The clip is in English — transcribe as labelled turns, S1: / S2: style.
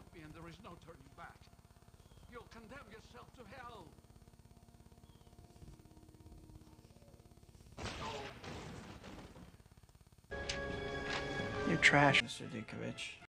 S1: caught me and there is no turning back. You'll condemn yourself to hell.
S2: You're trash, Mr. Dukovich.